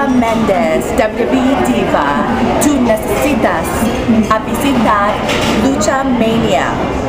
Eva Méndez, WWE Diva. Tú necesitas a visitar Lucha Mania.